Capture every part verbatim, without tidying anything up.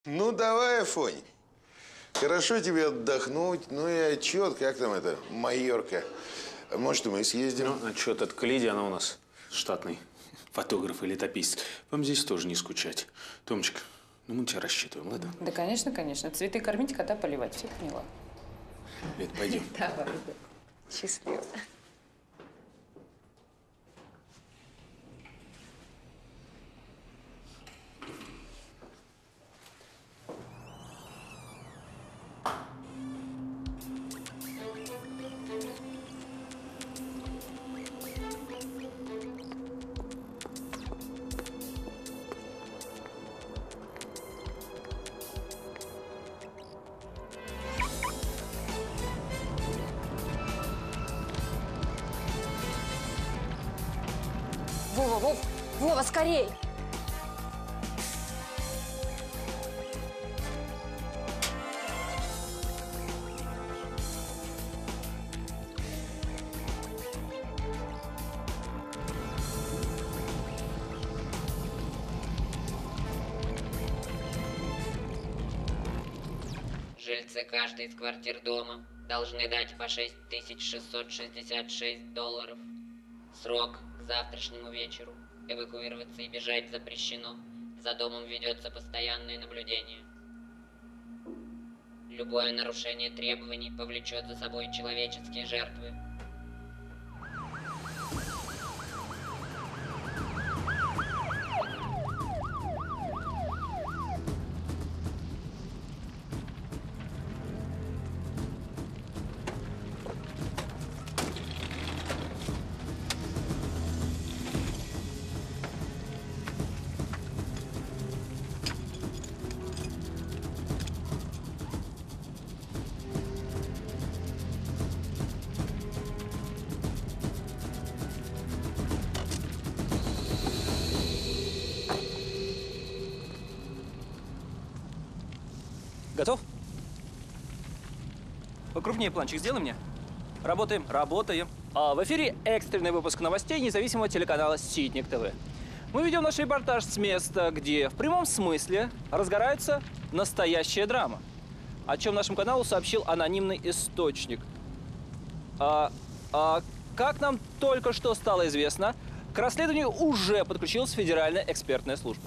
Ну, давай, Афонь. Хорошо тебе отдохнуть. Ну и отчет, как там это, Майорка. Может, и мы съездим? Ну, отчет от Калиди, она у нас штатный фотограф и летописец. Вам здесь тоже не скучать. Томочка, ну мы тебя рассчитываем, ладно? Да, конечно, конечно. Цветы кормить, кота поливать. Все поняла. Лет, пойдем. Давай, счастливо. Вова, Вов, Вова, скорей! Жильцы каждой из квартир дома должны дать по шесть тысяч шестьсот шестьдесят шесть долларов. Срок к завтрашнему вечеру. Эвакуироваться и бежать запрещено. За домом ведется постоянное наблюдение. Любое нарушение требований повлечет за собой человеческие жертвы. Готов? Покрупнее планчик сделай мне. Работаем, работаем. А в эфире экстренный выпуск новостей независимого телеканала «Ситник ТВ». Мы ведем наш репортаж с места, где в прямом смысле разгорается настоящая драма, о чем нашему каналу сообщил анонимный источник. А, а, как нам только что стало известно, к расследованию уже подключилась Федеральная экспертная служба.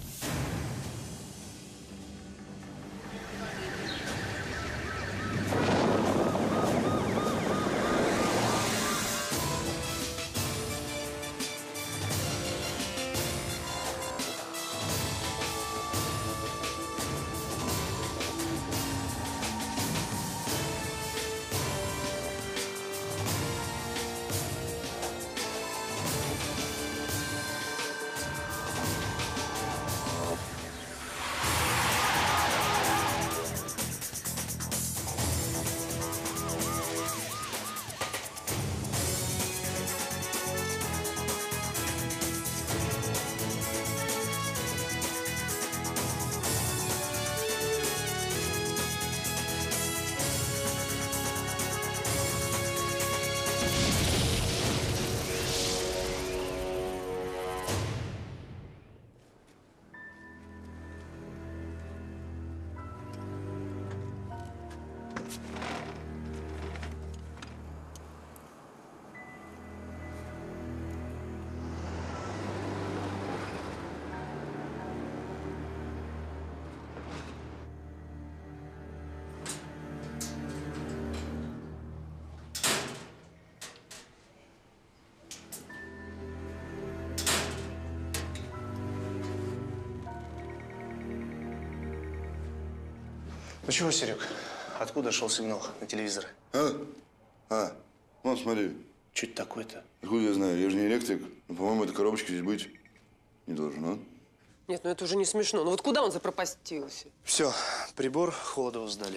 Ну чего, Серег, откуда шел сигнал на телевизор? А? А, вон, смотри. Что это такое-то? Откуда я знаю? Я же не электрик. Но, по-моему, эта коробочка здесь быть не должна. Нет, ну это уже не смешно. Ну вот куда он запропастился? Все, прибор Холодову сдали.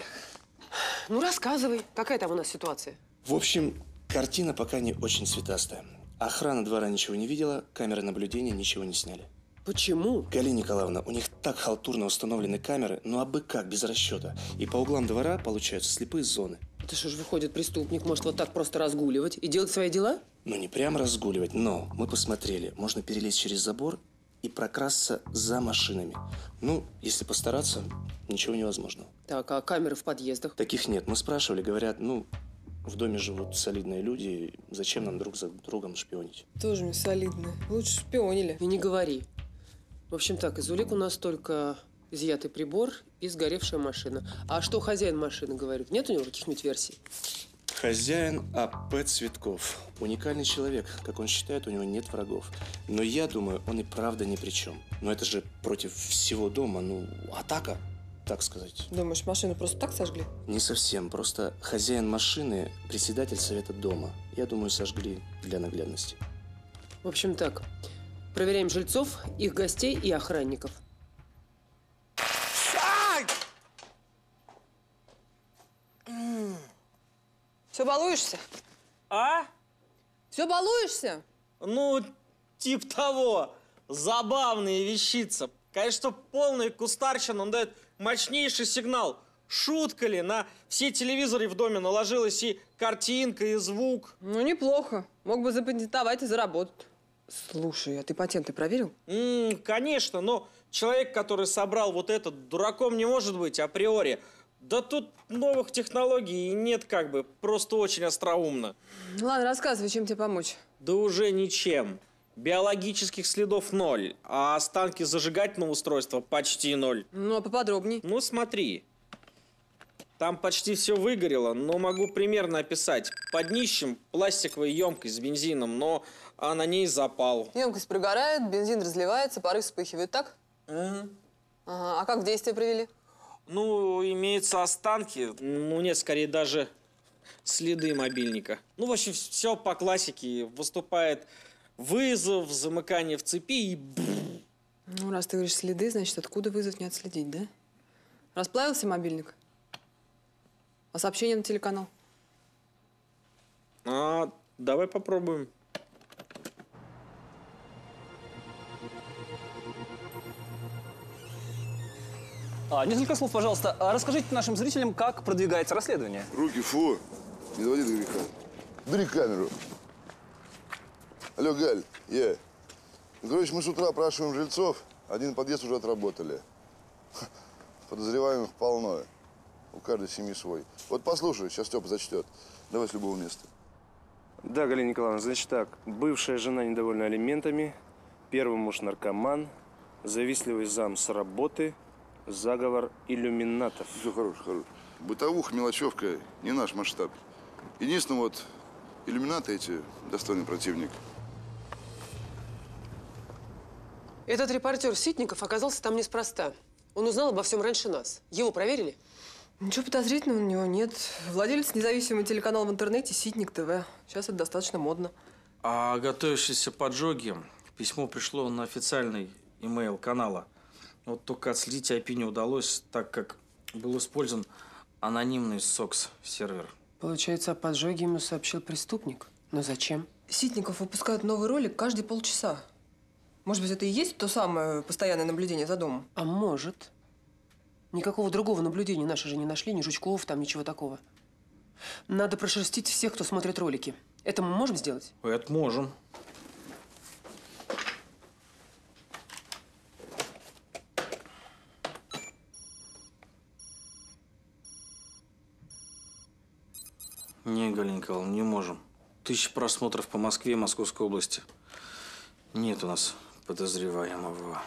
Ну рассказывай, какая там у нас ситуация? В общем, картина пока не очень цветастая. Охрана двора ничего не видела, камеры наблюдения ничего не сняли. Почему? Галина Николаевна, у них так халтурно установлены камеры, ну абы как, без расчета. И по углам двора получаются слепые зоны. Это что ж, выходит, преступник может вот так просто разгуливать и делать свои дела? Ну не прям разгуливать, но мы посмотрели. Можно перелезть через забор и прокрасться за машинами. Ну, если постараться, ничего невозможного. Так, а камеры в подъездах? Таких нет. Мы спрашивали, говорят, ну, в доме живут солидные люди, зачем нам друг за другом шпионить? Тоже мне солидно. Лучше шпионили. И не говори. В общем так, из улик у нас только изъятый прибор и сгоревшая машина. А что хозяин машины говорит? Нет у него каких-нибудь версий? Хозяин А П Цветков. Уникальный человек. Как он считает, у него нет врагов. Но я думаю, он и правда ни при чем. Но это же против всего дома, ну, атака, так сказать. Думаешь, машину просто так сожгли? Не совсем. Просто хозяин машины – председатель совета дома. Я думаю, сожгли для наглядности. В общем так, проверяем жильцов, их гостей и охранников. Все балуешься? А? Все балуешься? Ну, тип того. Забавная вещица. Конечно, полная кустарщина, он дает мощнейший сигнал. Шутка ли? На все телевизоры в доме наложилась и картинка, и звук. Ну, неплохо. Мог бы запатентовать и заработать. Слушай, а ты патенты проверил? М-м, конечно, но человек, который собрал вот этот, дураком не может быть априори. Да тут новых технологий нет как бы, просто очень остроумно. Ну, ладно, рассказывай, чем тебе помочь. Да уже ничем. Биологических следов ноль, а останки зажигательного устройства почти ноль. Ну, а поподробней. Ну, смотри. Там почти все выгорело, но могу примерно описать. Под днищем пластиковая емкость с бензином, но а на ней запал. Емкость прогорает, бензин разливается, пары вспыхивают, так? Угу. Ага. А как в действие привели? Ну, имеются останки, ну нет, скорее даже следы мобильника. Ну, в общем, все по классике. Выступает вызов, замыкание в цепи и... Ну, раз ты говоришь следы, значит, откуда вызов не отследить, да? Расплавился мобильник? А сообщение на телеканал? А, давай попробуем. А, несколько слов, пожалуйста. А расскажите нашим зрителям, как продвигается расследование. Руки, фу. Не доводи до греха. Бери камеру. Алло, Галь, я. Ну, короче, мы с утра опрашиваем жильцов. Один подъезд уже отработали. Подозреваемых полно. У каждой семьи свой. Вот послушай, сейчас Степа зачтет. Давай с любого места. Да, Галина Николаевна, значит так. Бывшая жена недовольна алиментами, первый муж наркоман, завистливый зам с работы, заговор иллюминатов. Все, хорош, хорош. Бытовуха, мелочевка, не наш масштаб. Единственное, вот, иллюминаты эти достойный противник. Этот репортер Ситников оказался там неспроста. Он узнал обо всем раньше нас. Его проверили? Ничего подозрительного у него нет. Владелец независимого телеканала в интернете «Ситник ТВ». Сейчас это достаточно модно. А готовящиеся поджоги, письмо пришло на официальный имейл канала. Вот только отследить ай пи не удалось, так как был использован анонимный сокс-сервер. Получается, о поджоге ему сообщил преступник. Но зачем? Ситников выпускает новый ролик каждые полчаса. Может быть, это и есть то самое постоянное наблюдение за домом? А может. Никакого другого наблюдения наши же не нашли, ни жучков, там ничего такого. Надо прошерстить всех, кто смотрит ролики. Это мы можем сделать? Это можем. Не, Галина Николаевна, не можем. Тысячи просмотров по Москве и Московской области. Нет у нас подозреваемого.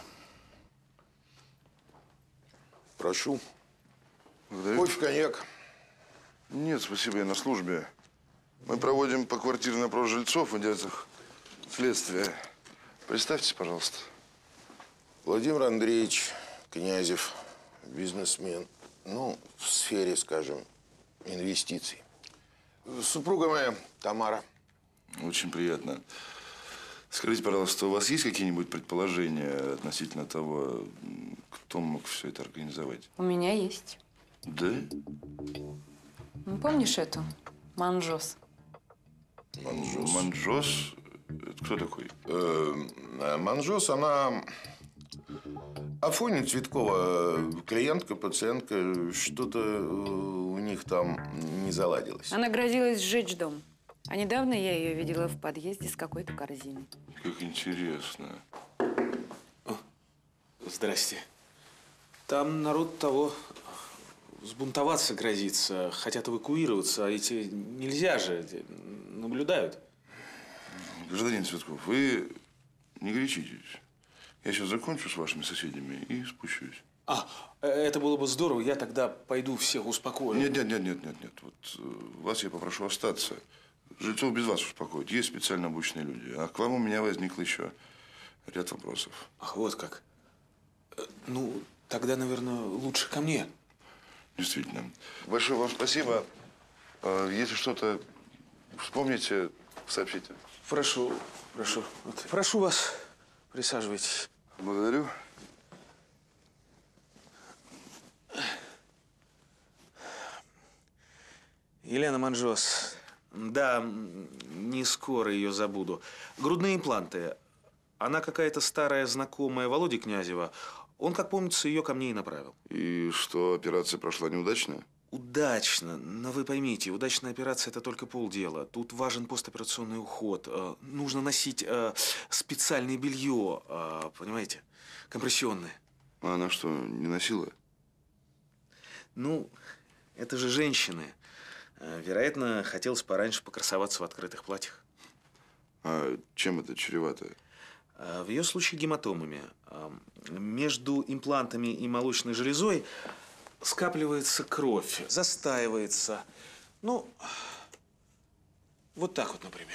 Прошу. Благодарю. Кофе, коньяк. Нет, спасибо, я на службе. Мы проводим поквартирный опрос жильцов в интересах следствия. Представьтесь, пожалуйста. Владимир Андреевич Князев, бизнесмен. Ну, в сфере, скажем, инвестиций. Супруга моя Тамара. Очень приятно. Скажите, пожалуйста, у вас есть какие-нибудь предположения относительно того, кто мог все это организовать? У меня есть. Да? Ну, помнишь эту? Манжос. Манжос. Манжос? Это кто такой? Э, Манжос, она Афоня Цветкова, клиентка, пациентка, что-то у них там не заладилось. Она грозилась сжечь дом. А недавно я ее видела в подъезде с какой-то корзиной. Как интересно. Здрасте. Там народ того взбунтоваться грозится, хотят эвакуироваться, а эти нельзя же, эти наблюдают. Гражданин Цветков, вы не горячитесь. Я сейчас закончу с вашими соседями и спущусь. А, это было бы здорово, я тогда пойду всех успокою. Нет, нет, нет, нет, нет, нет. Вот э, вас я попрошу остаться. Жильцов без вас успокоить. Есть специально обученные люди. А к вам у меня возникло еще ряд вопросов. Ах, вот как. Э, Ну, тогда, наверное, лучше ко мне. Действительно. Большое вам спасибо. А, Если что-то вспомните, сообщите. Прошу, прошу. Вот, прошу вас, присаживайтесь. Благодарю. Елена Манжос. Да, м, не скоро ее забуду. Грудные импланты. Она какая-то старая знакомая Володи Князева. Он, как помнится, ее ко мне и направил. И что, операция прошла неудачно? Удачно. Но вы поймите, удачная операция – это только полдела. Тут важен постоперационный уход. Э, Нужно носить э, специальное белье, э, понимаете, компрессионное. А она что, не носила? Ну, это же женщины. Э, Вероятно, хотелось пораньше покрасоваться в открытых платьях. А чем это чревато? Э, В ее случае гематомами. Э, Между имплантами и молочной железой скапливается кровь, застаивается. Ну, вот так вот, например.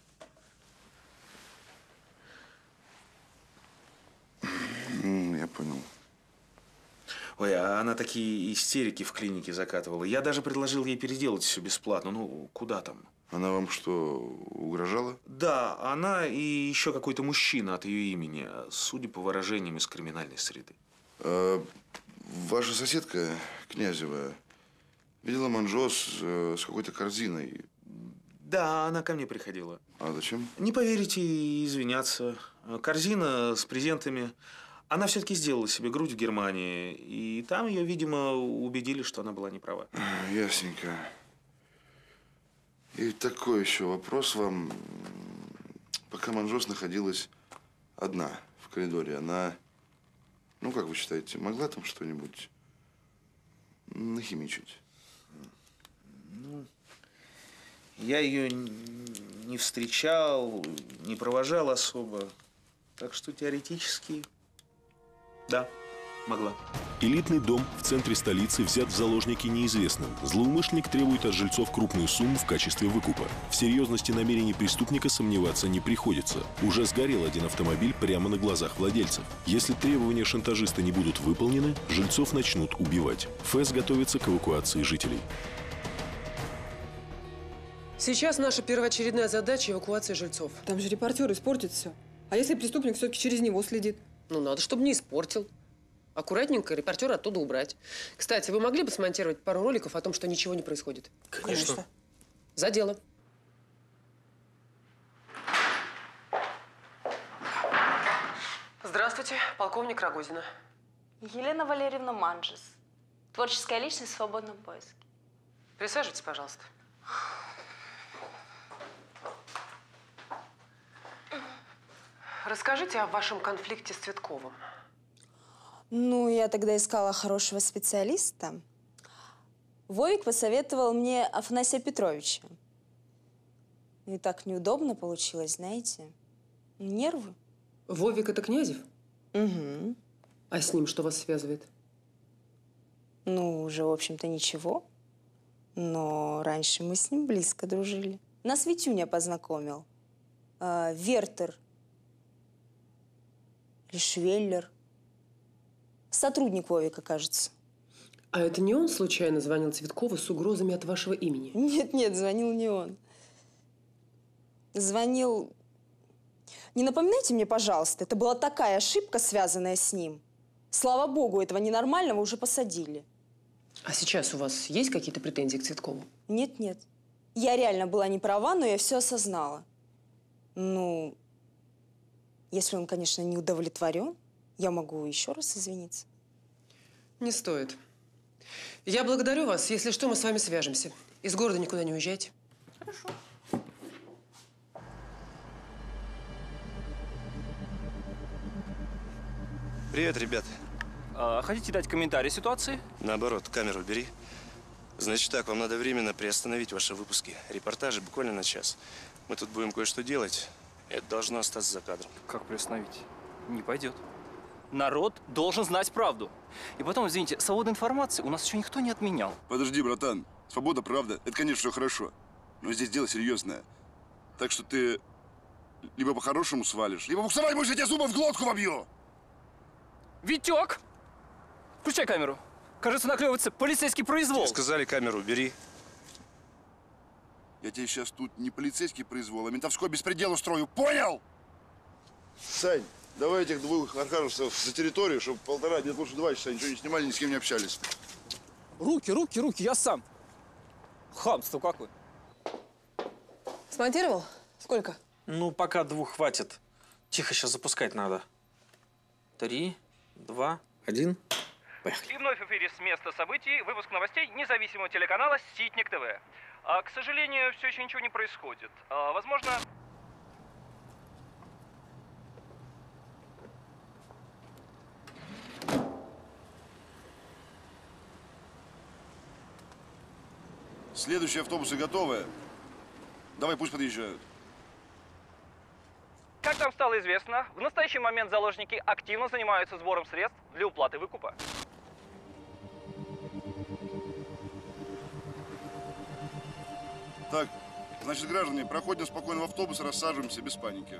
М, Я понял. Ой, а она такие истерики в клинике закатывала. Я даже предложил ей переделать все бесплатно. Ну, куда там? Она вам что, угрожала? Да, она и еще какой-то мужчина от ее имени, судя по выражениям из криминальной среды. А, ваша соседка, Князева, видела Манжос э, с какой-то корзиной. Да, она ко мне приходила. А зачем? Не поверите, извиняться. Корзина с презентами. Она все-таки сделала себе грудь в Германии. И там ее, видимо, убедили, что она была не права. Ясненько. И такой еще вопрос вам. Пока Манжос находилась одна в коридоре, она, ну, как вы считаете, могла там что-нибудь нахимичить? Ну, я ее не встречал, не провожал особо. Так что теоретически, да, могла. Элитный дом в центре столицы взят в заложники неизвестным. Злоумышленник требует от жильцов крупную сумму в качестве выкупа. В серьезности намерений преступника сомневаться не приходится. Уже сгорел один автомобиль прямо на глазах владельцев. Если требования шантажиста не будут выполнены, жильцов начнут убивать. ФЭС готовится к эвакуации жителей. Сейчас наша первоочередная задача – эвакуация жильцов. Там же репортер испортит все. А если преступник все-таки через него следит? Ну, надо, чтобы не испортил. Аккуратненько репортера оттуда убрать. Кстати, вы могли бы смонтировать пару роликов о том, что ничего не происходит? Конечно. За дело. Здравствуйте, полковник Рогозина. Елена Валерьевна Манжос. Творческая личность в свободном поиске. Присаживайтесь, пожалуйста. Расскажите о вашем конфликте с Цветковым. Ну, я тогда искала хорошего специалиста. Вовик посоветовал мне Афанасия Петровича. И так неудобно получилось, знаете. Нервы. Вовик – это Князев? Угу. А с ним что вас связывает? Ну, уже, в общем-то, ничего. Но раньше мы с ним близко дружили. Нас Витюня познакомил. А, Вертер. Или Швеллер. Сотрудник Вовика, кажется. А это не он случайно звонил Цветкову с угрозами от вашего имени? Нет, нет, звонил не он. Звонил... Не напоминайте мне, пожалуйста, это была такая ошибка, связанная с ним. Слава богу, этого ненормального уже посадили. А сейчас у вас есть какие-то претензии к Цветкову? Нет, нет. Я реально была не права, но я все осознала. Ну, если он, конечно, не удовлетворен, я могу еще раз извиниться. Не стоит. Я благодарю вас. Если что, мы с вами свяжемся. Из города никуда не уезжайте. Хорошо. Привет, ребят. А, хотите дать комментарий ситуации? Наоборот, камеру бери. Значит так, вам надо временно приостановить ваши выпуски. Репортажи буквально на час. Мы тут будем кое-что делать. Это должно остаться за кадром. Как приостановить? Не пойдет. Народ должен знать правду. И потом, извините, свобода информации у нас еще никто не отменял. Подожди, братан. Свобода, правда, это, конечно, все хорошо. Но здесь дело серьезное. Так что ты либо по-хорошему свалишь, либо буксовать будешь, я тебе зубы в глотку вобью. Витек! Включай камеру. Кажется, наклевывается полицейский произвол. Тебе сказали, камеру бери. Я тебе сейчас тут не полицейский произвол, а ментовской беспредел устрою. Понял? Сань, давай этих двух архаровцев за территорию, чтобы полтора, нет, лучше два часа ничего не снимали, ни с кем не общались. Руки, руки, руки, я сам. Хамство какое. Смонтировал? Сколько? Ну, пока двух хватит. Тихо, сейчас запускать надо. Три, два, один. Поехали. И вновь в эфире с места событий выпуск новостей независимого телеканала «Ситник ТВ». А, к сожалению, все еще ничего не происходит. А, возможно... Следующие автобусы готовы. Давай, пусть подъезжают. Как нам стало известно, в настоящий момент заложники активно занимаются сбором средств для уплаты выкупа. Так, значит, граждане, проходим спокойно в автобус, рассаживаемся без паники.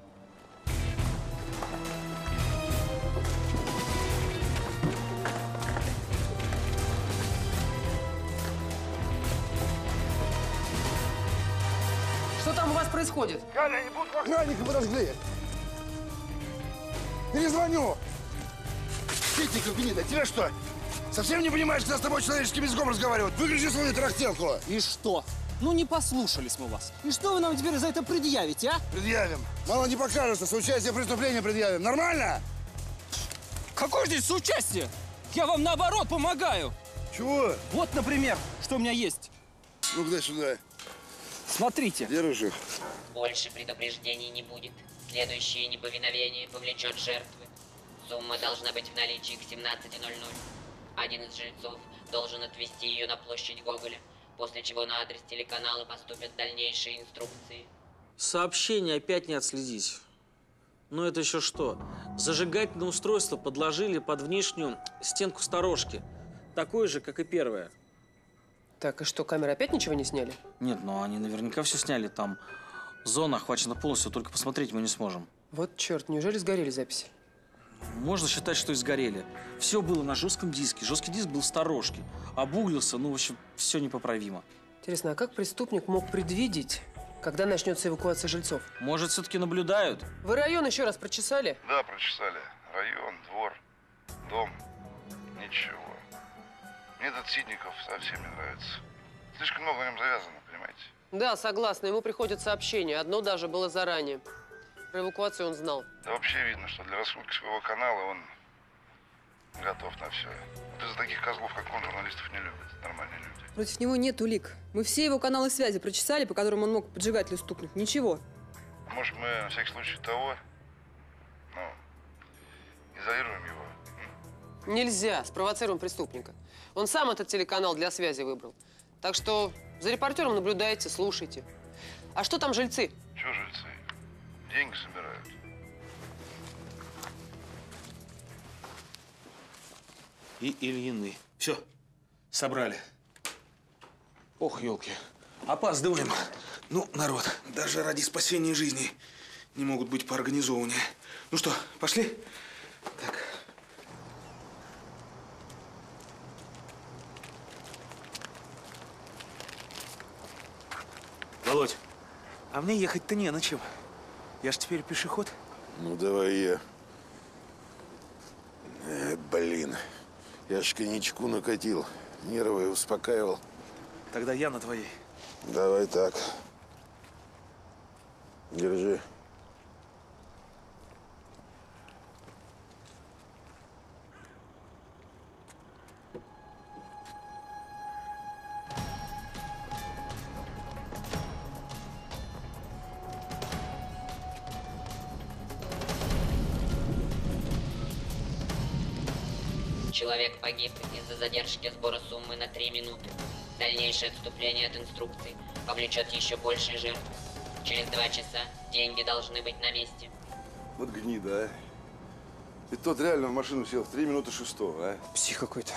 Что там у вас происходит? Галя, они будут охранника подожгли. Перезвоню. Ситник Евгения, тебе что? Совсем не понимаешь, когда с тобой человеческим языком разговаривают? Выключи свою тарахтелку. И что? Ну не послушались мы вас. И что вы нам теперь за это предъявите, а? Предъявим. Мало не покажется, соучастие в преступлении предъявим. Нормально? Какое здесь соучастие? Я вам наоборот помогаю. Чего? Вот, например, что у меня есть. Ну-ка, дай сюда. Смотрите. Держишь их. Больше предупреждений не будет. Следующее неповиновение повлечет жертвы. Сумма должна быть в наличии к семнадцати ноль-ноль. Один из жильцов должен отвезти ее на площадь Гоголя, после чего на адрес телеканала поступят дальнейшие инструкции. Сообщение опять не отследить. Ну это еще что? Зажигательное устройство подложили под внешнюю стенку сторожки. Такое же, как и первое. Так, и что, камеры опять ничего не сняли? Нет, ну они наверняка все сняли. Там зона охвачена полностью, только посмотреть мы не сможем. Вот черт, неужели сгорели записи? Можно считать, что и сгорели. Все было на жестком диске. Жесткий диск был в сторожке. Обуглился, ну, в общем, все непоправимо. Интересно, а как преступник мог предвидеть, когда начнется эвакуация жильцов? Может, все-таки наблюдают? Вы район еще раз прочесали? Да, прочесали. Район, двор, дом. Ничего. Мне этот Ситников совсем не нравится. Слишком много на нем завязано, понимаете? Да, согласна. Ему приходят сообщения. Одно даже было заранее. Про эвакуацию он знал. Да вообще видно, что для раскрутки своего канала он готов на все. Вот из-за таких козлов, как он, журналистов не любят. Нормальные люди. Против него нет улик. Мы все его каналы связи прочесали, по которым он мог поджигателю стукнуть. Ничего. Может, мы на всякий случай того, ну, изолируем его? М? Нельзя. Спровоцируем преступника. Он сам этот телеканал для связи выбрал. Так что за репортером наблюдайте, слушайте. А что там жильцы? Чего жильцы? Деньги собирают. И Ильины. Все, собрали. Ох, елки, опаздываем. Ну, народ, даже ради спасения жизни не могут быть поорганизованнее. Ну что, пошли? Так. Володь, а мне ехать-то не на чем. Я ж теперь пешеход. Ну, давай я. Э, блин, я ж коньячку накатил, нервы успокаивал. Тогда я на твоей. Давай так. Держи. Человек погиб из-за задержки сбора суммы на три минуты. Дальнейшее отступление от инструкций повлечет еще большие жертвы. Через два часа деньги должны быть на месте. Вот гнида, а. Ведь тот реально в машину сел в три минуты шестого, а? Псих какой-то.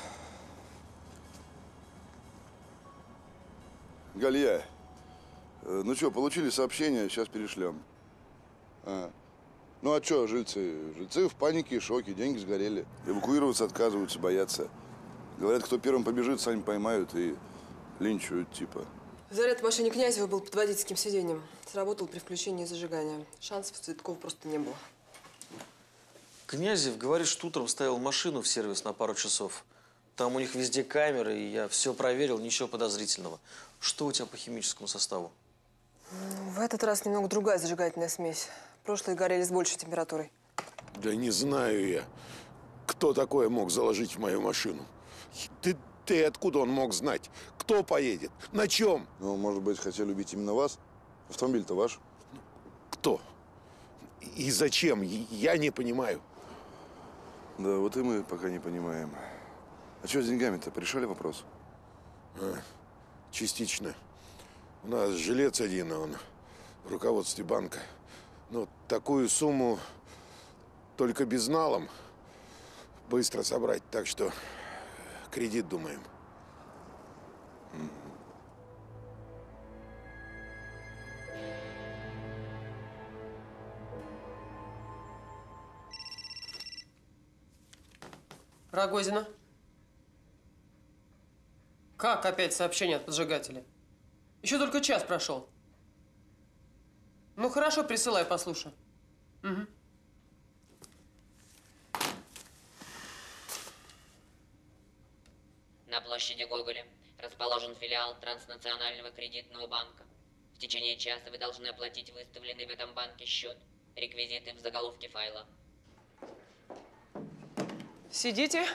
Галья, э, ну что, получили сообщение, сейчас перешлем. А. Ну а что, жильцы? Жильцы в панике и шоке, деньги сгорели. Эвакуироваться отказываются, боятся. Говорят, кто первым побежит, сами поймают и линчуют типа. Заряд в машине Князева был под водительским сиденьем. Сработал при включении зажигания. Шансов Цветкова просто не было. Князев говорит, что утром ставил машину в сервис на пару часов. Там у них везде камеры, и я все проверил, ничего подозрительного. Что у тебя по химическому составу? В этот раз немного другая зажигательная смесь. Прошлые горели с большей температурой. Да не знаю я, кто такое мог заложить в мою машину. Ты, ты откуда он мог знать? Кто поедет? На чем? Ну, может быть, хотели убить именно вас? Автомобиль-то ваш? Кто? И зачем? Я не понимаю. Да, вот и мы пока не понимаем. А что с деньгами-то? Порешали вопрос? А, частично. У нас жилец один, а он в руководстве банка. Но такую сумму только безналом быстро собрать. Так что кредит думаем. Рогозина. Как опять сообщение от поджигателя? Еще только час прошел. Ну хорошо, присылай, послушай. Угу. На площади Гоголя расположен филиал Транснационального кредитного банка. В течение часа вы должны оплатить выставленный в этом банке счет. Реквизиты в заголовке файла. Сидите.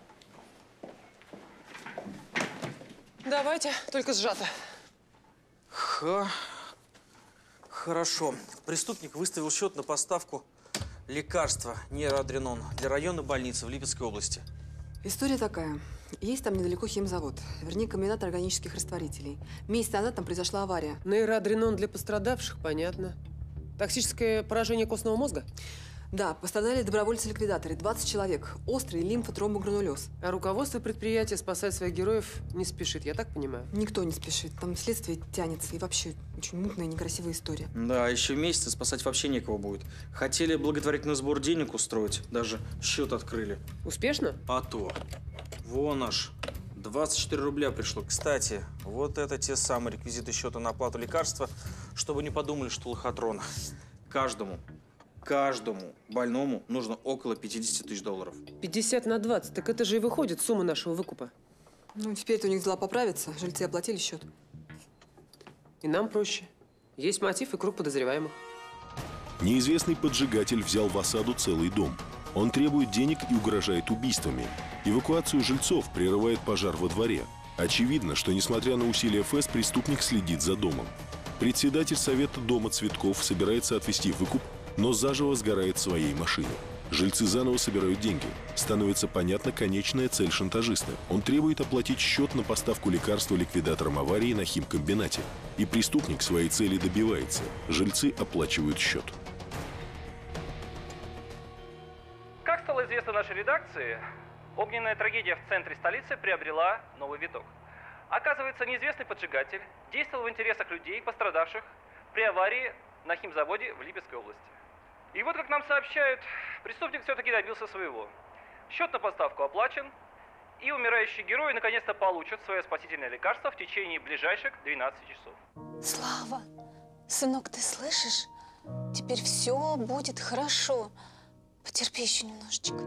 Давайте, только сжато. Ха. Хорошо. Преступник выставил счет на поставку лекарства нейроадренон для районной больницы в Липецкой области. История такая. Есть там недалеко химзавод, вернее, комбинат органических растворителей. Месяц назад там произошла авария. Нейроадренон для пострадавших, понятно. Токсическое поражение костного мозга? Да, пострадали добровольцы-ликвидаторы, двадцать человек. Острый лимфотромбогранулез. А руководство предприятия спасать своих героев не спешит, я так понимаю? Никто не спешит. Там следствие тянется. И вообще очень мутная, некрасивая история. Да, еще месяц спасать вообще некого будет. Хотели благотворительный сбор денег устроить, даже счет открыли. Успешно? А то. Вон аж. двадцать четыре рубля пришло. Кстати, вот это те самые реквизиты счета на оплату лекарства, чтобы не подумали, что лохотрон. Каждому. Каждому больному нужно около пятидесяти тысяч долларов. пятьдесят на двадцать, так это же и выходит сумма нашего выкупа. Ну, теперь-то у них дела поправятся. Жильцы оплатили счет. И нам проще. Есть мотив и круг подозреваемых. Неизвестный поджигатель взял в осаду целый дом. Он требует денег и угрожает убийствами. Эвакуацию жильцов прерывает пожар во дворе. Очевидно, что, несмотря на усилия ФЭС, преступник следит за домом. Председатель совета дома Цветков собирается отвести выкуп, но заживо сгорает в своей машине. Жильцы заново собирают деньги. Становится понятна конечная цель шантажиста. Он требует оплатить счет на поставку лекарства ликвидаторам аварии на химкомбинате. И преступник своей цели добивается. Жильцы оплачивают счет. Как стало известно нашей редакции, огненная трагедия в центре столицы приобрела новый виток. Оказывается, неизвестный поджигатель действовал в интересах людей, пострадавших при аварии на химзаводе в Липецкой области. И вот, как нам сообщают, преступник все-таки добился своего. Счет на поставку оплачен, и умирающие герои наконец-то получат свое спасительное лекарство в течение ближайших двенадцати часов. Слава, сынок, ты слышишь? Теперь все будет хорошо. Потерпи еще немножечко.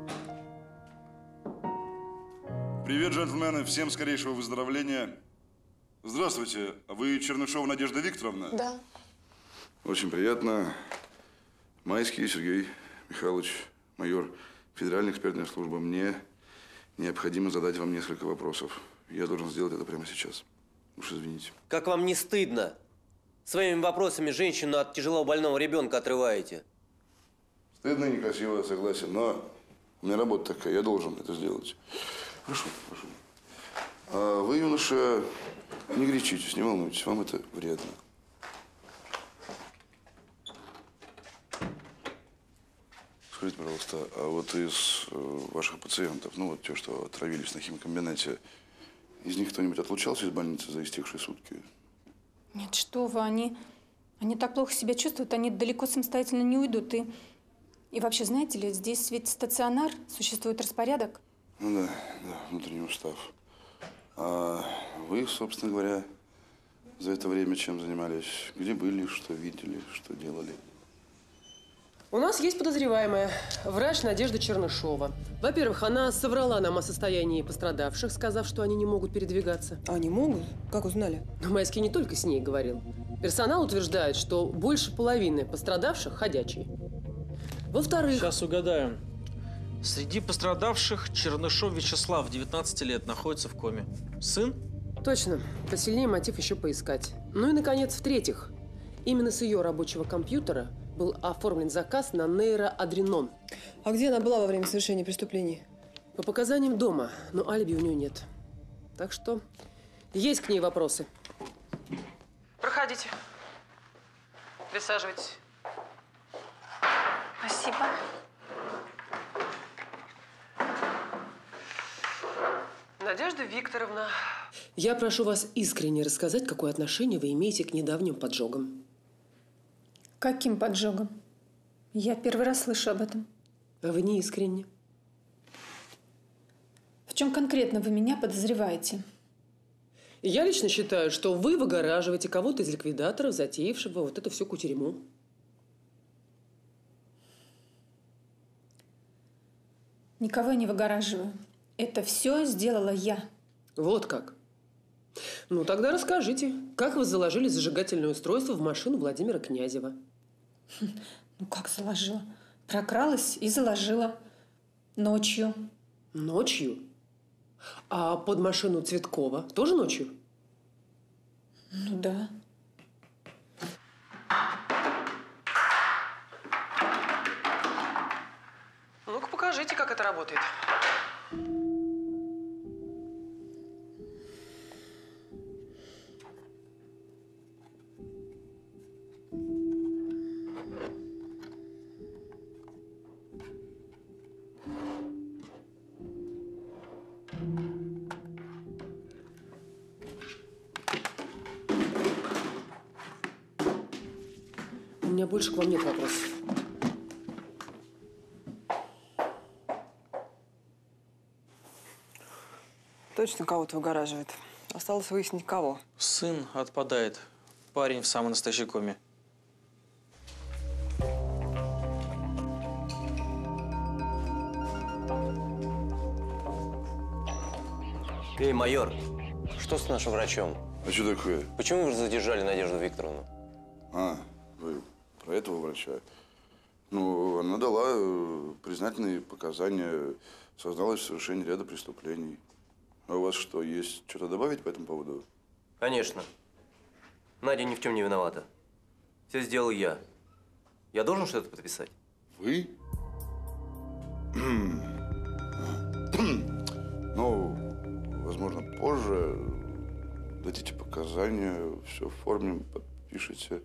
Привет, джентльмены. Всем скорейшего выздоровления. Здравствуйте. Вы Чернышова Надежда Викторовна? Да. Очень приятно. Майский Сергей Михайлович, майор Федеральной экспертной службы. Мне необходимо задать вам несколько вопросов. Я должен сделать это прямо сейчас. Уж извините. Как вам не стыдно? Своими вопросами женщину от тяжело больного ребенка отрываете. Стыдно и некрасиво, согласен, но У меня работа такая, я должен это сделать. Прошу, прошу. А вы, юноша, не горячитесь, не волнуйтесь, вам это вредно. Скажите, пожалуйста, а вот из э, ваших пациентов, ну вот те, что отравились на химкомбинате, из них кто-нибудь отлучался из больницы за истекшие сутки? Нет, что вы, они, они так плохо себя чувствуют, они далеко самостоятельно не уйдут. И, и вообще, знаете ли, здесь ведь стационар, существует распорядок. Ну да, да, внутренний устав. А вы, собственно говоря, за это время чем занимались? Где были, что видели, что делали? У нас есть подозреваемая, врач Надежда Чернышова. Во-первых, она соврала нам о состоянии пострадавших, сказав, что они не могут передвигаться. Они могут? Как узнали? Но Майский не только с ней говорил. Персонал утверждает, что больше половины пострадавших ходячие. Во-вторых… Сейчас угадаем. Среди пострадавших Чернышов Вячеслав, девятнадцать лет, находится в коме. Сын? Точно. Посильнее мотив еще поискать. Ну и, наконец, в-третьих, именно с ее рабочего компьютера был оформлен заказ на нейроадренон. А где она была во время совершения преступлений? По показаниям дома, но алиби у нее нет. Так что есть к ней вопросы. Проходите. Присаживайтесь. Спасибо. Надежда Викторовна. Я прошу вас искренне рассказать, какое отношение вы имеете к недавним поджогам. Каким поджогом? Я первый раз слышу об этом. А вы не искренне. В чем конкретно вы меня подозреваете? Я лично считаю, что вы выгораживаете кого-то из ликвидаторов, затеявшего вот эту всю кутерьму. Никого я не выгораживаю. Это все сделала я. Вот как? Ну, тогда расскажите, как вы заложили зажигательное устройство в машину Владимира Князева? Ну, как заложила? Прокралась и заложила. Ночью. Ночью? А под машину Цветкова тоже ночью? Ну, да. Ну-ка, покажите, как это работает. У меня больше к вам нет вопросов. Точно кого-то выгораживает. Осталось выяснить, кого. Сын отпадает. Парень в самой настоящей коме. Эй, майор, что с нашим врачом? А что такое? Почему вы задержали Надежду Викторовну? А, вы про этого врача? Ну, она дала э, признательные показания, созналась в совершении ряда преступлений. А у вас что, есть что-то добавить по этому поводу? Конечно. Надя ни в чем не виновата. Все сделал я. Я должен что-то подписать? Вы? Ну, возможно, позже дадите показания, все оформим, подпишите.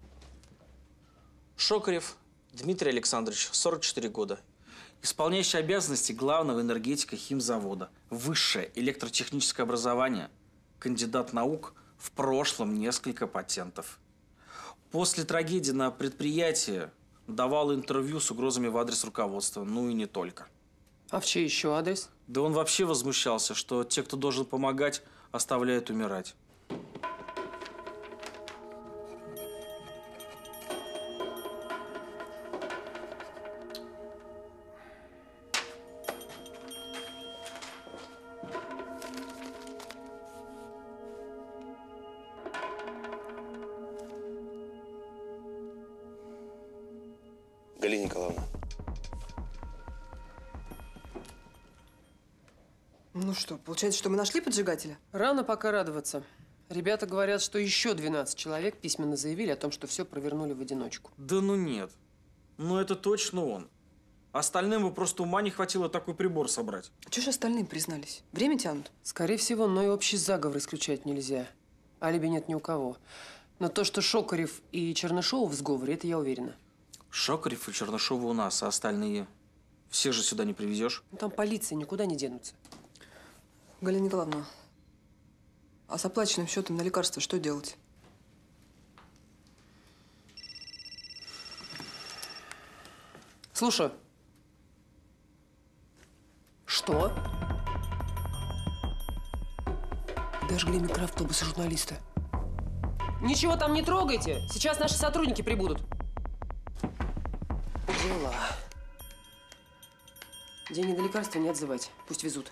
Шокарев Дмитрий Александрович, сорок четыре года. Исполняющий обязанности главного энергетика химзавода. Высшее электротехническое образование. Кандидат наук, в прошлом несколько патентов. После трагедии на предприятии давал интервью с угрозами в адрес руководства. Ну и не только. А в чей еще адрес? Да он вообще возмущался, что те, кто должен помогать, оставляют умирать. Галина Николаевна. Ну что, получается, что мы нашли поджигателя? Рано пока радоваться. Ребята говорят, что еще двенадцать человек письменно заявили о том, что все провернули в одиночку. Да ну нет. Ну это точно он. Остальным бы просто ума не хватило такой прибор собрать. А чего же остальные признались? Время тянут? Скорее всего, но и общий заговор исключать нельзя. Алиби нет ни у кого. Но то, что Шокарев и Чернышов в сговоре, это я уверена. Шокарев и Чернышова у нас, а остальные? Всех же сюда не привезешь. Ну, там полиция, никуда не денутся. Галина Николаевна, а с оплаченным счетом на лекарства что делать? Слушай. Что? Подожгли микроавтобус журналиста. Ничего там не трогайте. Сейчас наши сотрудники прибудут. Дела. Деньги на лекарства не отзывать. Пусть везут.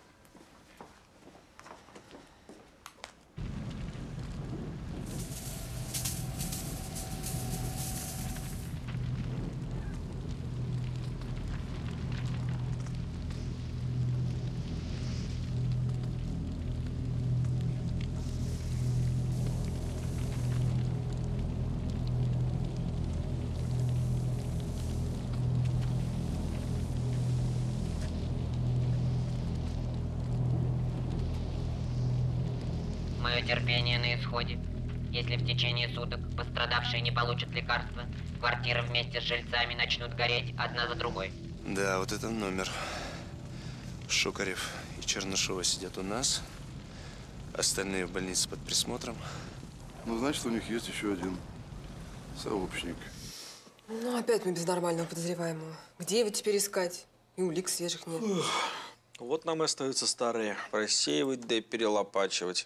Мое терпение на исходе. Если в течение суток пострадавшие не получат лекарства, квартиры вместе с жильцами начнут гореть одна за другой. Да, вот это номер. Шокарев и Чернышова сидят у нас. Остальные в больнице под присмотром. Ну, значит, у них есть еще один сообщник. Ну, опять мы без нормального подозреваемого. Где его теперь искать? И улик свежих нет. Вот нам и остаются старые. Просеивать да и перелопачивать.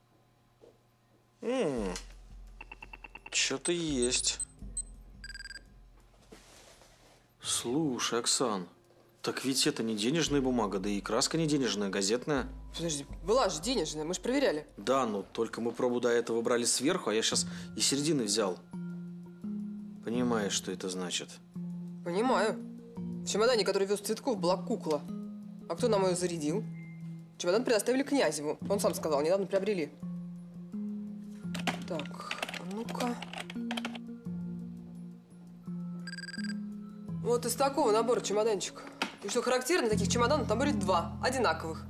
М-м, что-то есть. Слушай, Оксан, так ведь это не денежная бумага, да и краска не денежная, газетная. Подожди, была же денежная, мы же проверяли. Да, ну только мы пробу до этого брали сверху, а я сейчас из середины взял. Понимаешь, что это значит? Понимаю. В чемодане, который вез Цветков, была кукла. А кто нам ее зарядил? Чемодан предоставили Князеву. Он сам сказал, недавно приобрели. Так, а ну-ка. Вот из такого набора чемоданчик. И что характерно, таких чемоданов в наборе два, одинаковых.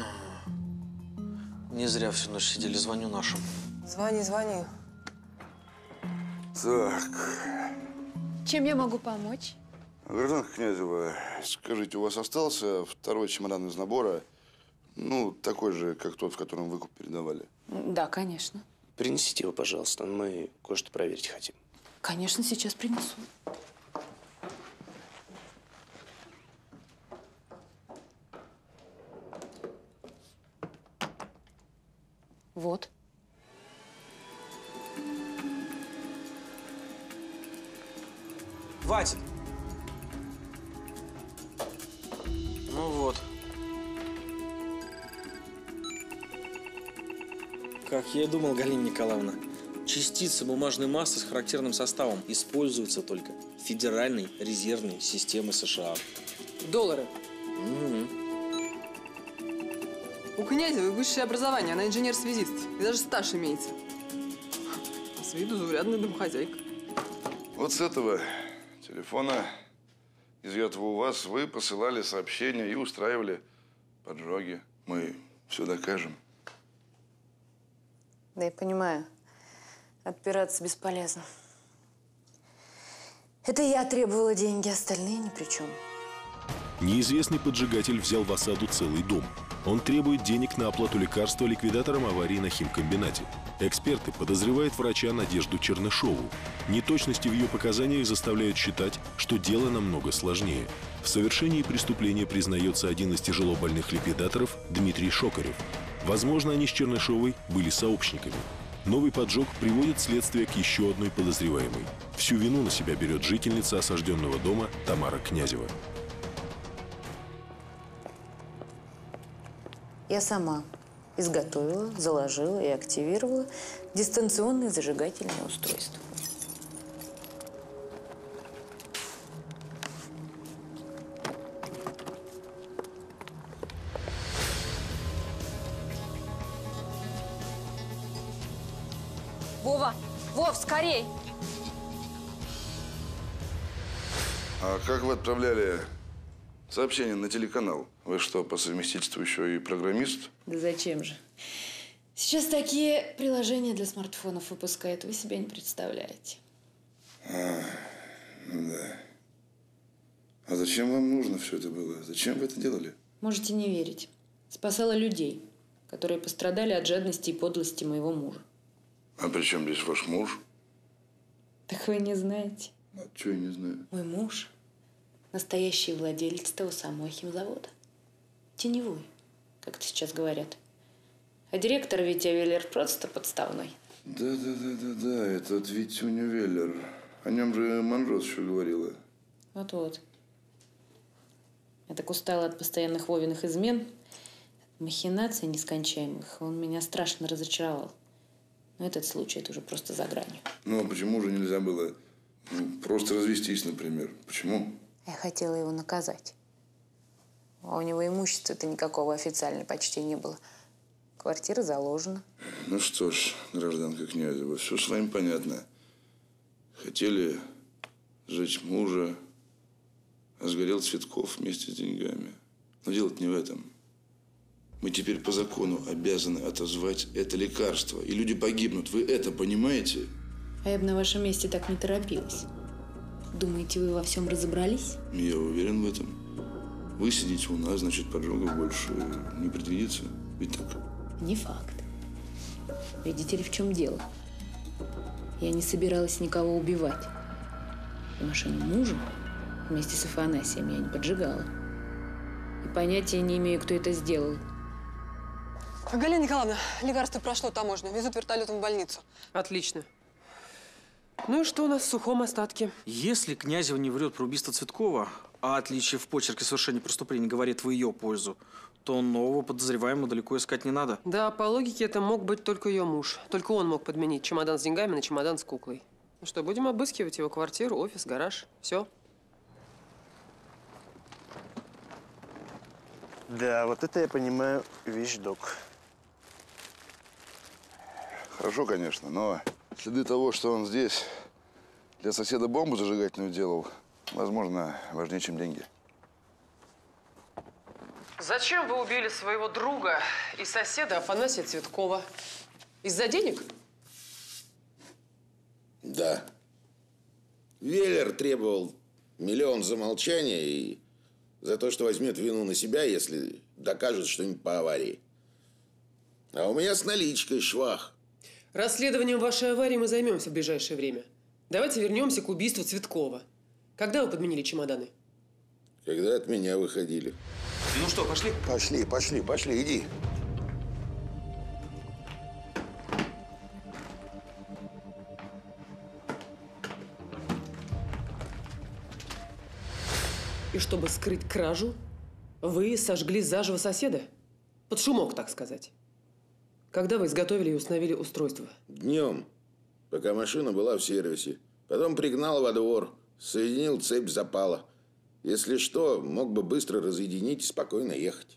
Не зря всю ночь сидели, звоню нашим. Звони, звони. Так. Чем я могу помочь? Гражданка Князева, скажите, у вас остался второй чемодан из набора? Ну, такой же, как тот, в котором выкуп передавали. Да, конечно. Принесите его, пожалуйста. Мы кое-что проверить хотим. Конечно, сейчас принесу. Вот. Хватит. Ну вот. Как я и думал, Галина Николаевна, частицы бумажной массы с характерным составом используются только в Федеральной резервной системе США. Доллары. Угу. У Князевой высшее образование, она инженер-связист. И даже стаж имеется. А с виду заурядная домохозяйка. Вот с этого телефона, изъятого у вас, вы посылали сообщения и устраивали поджоги. Мы все докажем. Да, я понимаю. Отпираться бесполезно. Это я требовала деньги, остальные ни при чем. Неизвестный поджигатель взял в осаду целый дом. Он требует денег на оплату лекарства ликвидаторам аварии на химкомбинате. Эксперты подозревают врача Надежду Чернышову. Неточности в ее показаниях заставляют считать, что дело намного сложнее. В совершении преступления признается один из тяжело больных ликвидаторов Дмитрий Шокарев. Возможно, они с Чернышовой были сообщниками. Новый поджог приводит следствие к еще одной подозреваемой. Всю вину на себя берет жительница осажденного дома Тамара Князева. Я сама изготовила, заложила и активировала дистанционное зажигательное устройство. Вова! Вов, скорей! А как вы отправляли сообщение на телеканал? Вы что, по совместительству еще и программист? Да зачем же? Сейчас такие приложения для смартфонов выпускают, вы себе не представляете. А, ну да. А зачем вам нужно все это было? Зачем вы это делали? Можете не верить. Спасала людей, которые пострадали от жадности и подлости моего мужа. А при чем здесь ваш муж? Так вы не знаете. А что я не знаю? Мой муж – настоящий владелец того самого химзавода. Теневой, как это сейчас говорят. А директор Витя Веллер просто подставной. Да-да-да-да-да, этот Витюня Веллер. О нем же Монрос еще говорила. Вот-вот. Я так устала от постоянных Вовиных измен, махинаций нескончаемых. Он меня страшно разочаровал. Но этот случай – это уже просто за гранью. Ну, а почему же нельзя было ну, просто развестись, например? Почему? Я хотела его наказать. А у него имущества-то никакого официально почти не было. Квартира заложена. Ну что ж, гражданка Князева, все с вами понятно. Хотели сжечь мужа, а сгорел Цветков вместе с деньгами. Но дело-то не в этом. Мы теперь по закону обязаны отозвать это лекарство. И люди погибнут. Вы это понимаете? А я бы на вашем месте так не торопилась. Думаете, вы во всем разобрались? Я уверен в этом. Вы сидите у нас, значит, поджогов больше не предвидится. Ведь так? Не факт. Видите ли, в чем дело? Я не собиралась никого убивать. И машину мужа вместе с Афанасием я не поджигала. И понятия не имею, кто это сделал. Галина Николаевна, лекарство прошло таможню. Везут вертолетом в больницу. Отлично. Ну и что у нас в сухом остатке? Если Князева не врет про убийство Цветкова, а отличие в почерке совершения преступления говорит в ее пользу, то нового подозреваемого далеко искать не надо. Да, по логике это мог быть только ее муж. Только он мог подменить чемодан с деньгами на чемодан с куклой. Ну что, будем обыскивать его квартиру, офис, гараж. Все. Да, вот это я понимаю вещдок. Хорошо, конечно, но следы того, что он здесь для соседа бомбу зажигательную делал, возможно, важнее, чем деньги. Зачем вы убили своего друга и соседа Афанасия Цветкова? Из-за денег? Да. Веллер требовал миллион за молчание и за то, что возьмет вину на себя, если докажет что-нибудь по аварии. А у меня с наличкой швах. Расследованием вашей аварии мы займемся в ближайшее время. Давайте вернемся к убийству Цветкова. Когда вы подменили чемоданы? Когда от меня выходили. Ну что, пошли? Пошли, пошли, пошли, иди. И чтобы скрыть кражу, вы сожгли заживо соседа? Под шумок, так сказать. Когда вы изготовили и установили устройство? Днем, пока машина была в сервисе. Потом пригнал во двор, соединил цепь запала. Если что, мог бы быстро разъединить и спокойно ехать.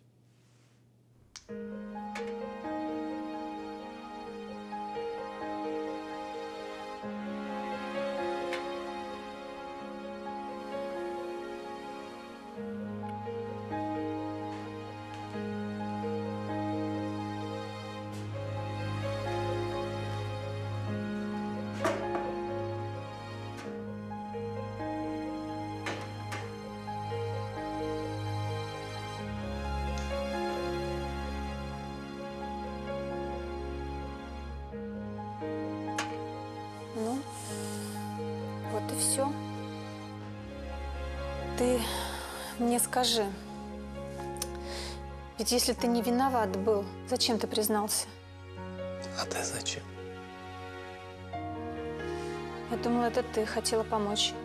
Ну, вот и все. Ты мне скажи, ведь если ты не виноват был, зачем ты признался? А ты зачем? Я думала, это ты хотела помочь